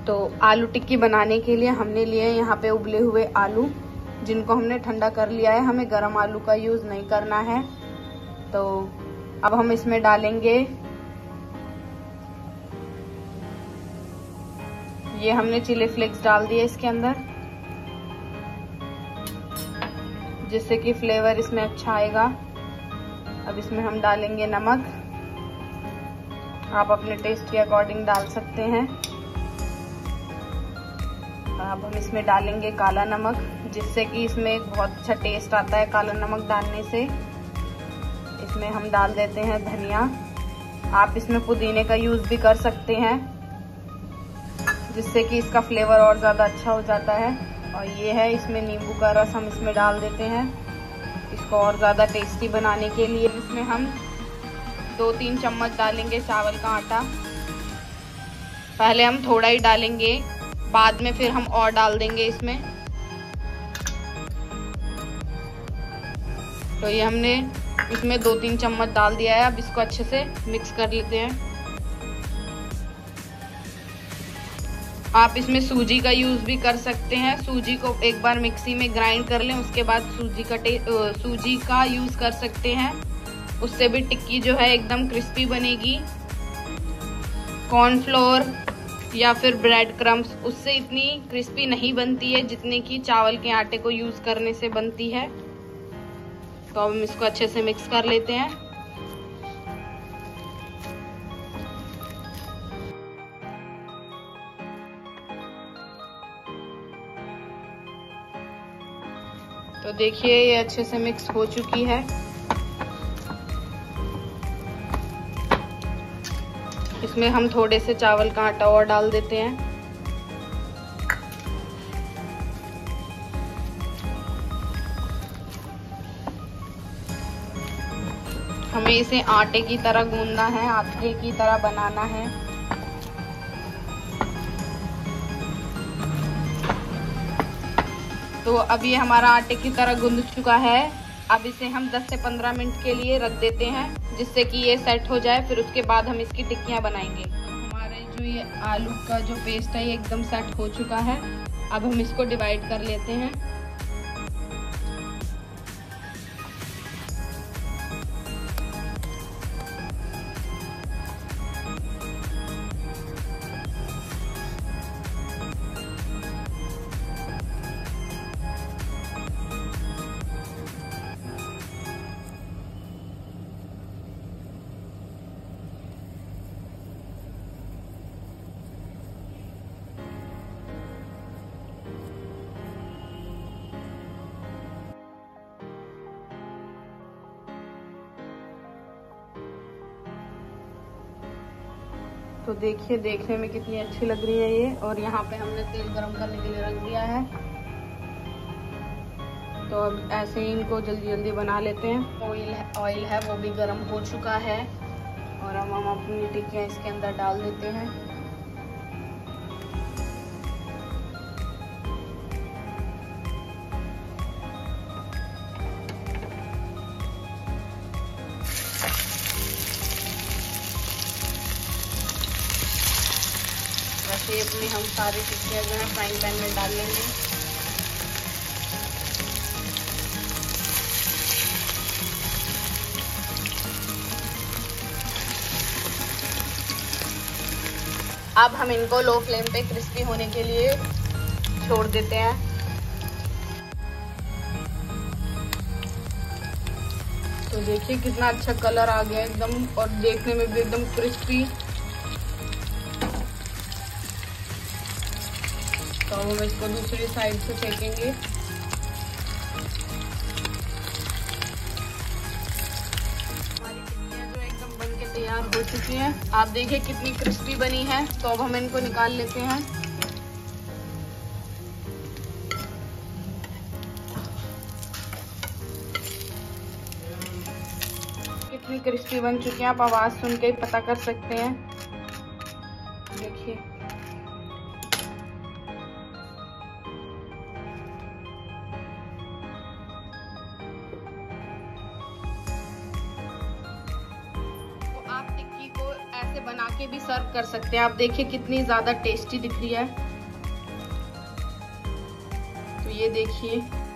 तो आलू टिक्की बनाने के लिए हमने लिए हैं यहाँ पे उबले हुए आलू, जिनको हमने ठंडा कर लिया है। हमें गरम आलू का यूज़ नहीं करना है। तो अब हम इसमें डालेंगे, ये हमने चिली फ्लेक्स डाल दिए इसके अंदर, जिससे कि फ्लेवर इसमें अच्छा आएगा। अब इसमें हम डालेंगे नमक, आप अपने टेस्ट के अकॉर्डिंग डाल सकते हैं। अब हम इसमें डालेंगे काला नमक, जिससे कि इसमें एक बहुत अच्छा टेस्ट आता है काला नमक डालने से। इसमें हम डाल देते हैं धनिया, आप इसमें पुदीने का यूज़ भी कर सकते हैं, जिससे कि इसका फ्लेवर और ज़्यादा अच्छा हो जाता है। और ये है, इसमें नींबू का रस हम इसमें डाल देते हैं इसको और ज़्यादा टेस्टी बनाने के लिए। इसमें हम 2-3 चम्मच डालेंगे चावल का आटा। पहले हम थोड़ा ही डालेंगे, बाद में फिर हम और डाल देंगे इसमें। तो ये हमने इसमें 2-3 चम्मच डाल दिया है। अब इसको अच्छे से मिक्स कर लेते हैं। आप इसमें सूजी का यूज़ भी कर सकते हैं। सूजी को एक बार मिक्सी में ग्राइंड कर लें, उसके बाद सूजी का यूज़ कर सकते हैं। उससे भी टिक्की जो है एकदम क्रिस्पी बनेगी। कॉर्नफ्लोर या फिर ब्रेड क्रम्स, उससे इतनी क्रिस्पी नहीं बनती है जितने कि चावल के आटे को यूज़ करने से बनती है। तो अब हम इसको अच्छे से मिक्स कर लेते हैं। तो देखिए ये अच्छे से मिक्स हो चुकी है। इसमें हम थोड़े से चावल का आटा और डाल देते हैं। हमें इसे आटे की तरह गूंदना है, आटे की तरह बनाना है। तो अब ये हमारा आटे की तरह गूंद चुका है। अब इसे हम 10 से 15 मिनट के लिए रख देते हैं, जिससे कि ये सेट हो जाए। फिर उसके बाद हम इसकी टिक्कियाँ बनाएंगे। हमारे जो ये आलू का जो पेस्ट है ये एकदम सेट हो चुका है। अब हम इसको डिवाइड कर लेते हैं। तो देखिए देखने में कितनी अच्छी लग रही है ये। और यहाँ पे हमने तेल गरम करने के लिए रख दिया है। तो अब ऐसे ही इनको जल्दी जल्दी बना लेते हैं। ऑयल है वो भी गरम हो चुका है। और अब हम अपनी टिक्कियाँ इसके अंदर डाल देते हैं। वैसे अपनी हम सारी टिक्कियाँ जो है फ्राइंग पैन में डाल लेंगे। अब हम इनको लो फ्लेम पे क्रिस्पी होने के लिए छोड़ देते हैं। तो देखिए कितना अच्छा कलर आ गया एकदम, और देखने में भी एकदम क्रिस्पी। तो हम इसको दूसरी साइड से सेकेंगे। हमारी टिक्कियाँ जो एकदम बन के तैयार हो चुकी हैं। आप देखिए कितनी क्रिस्पी बनी है। तो अब हम इनको निकाल लेते हैं। कितनी क्रिस्पी बन चुकी है, आप आवाज सुन के ही पता कर सकते हैं। देखिए से बना के भी सर्व कर सकते हैं। आप देखिए कितनी ज़्यादा टेस्टी दिख रही है। तो ये देखिए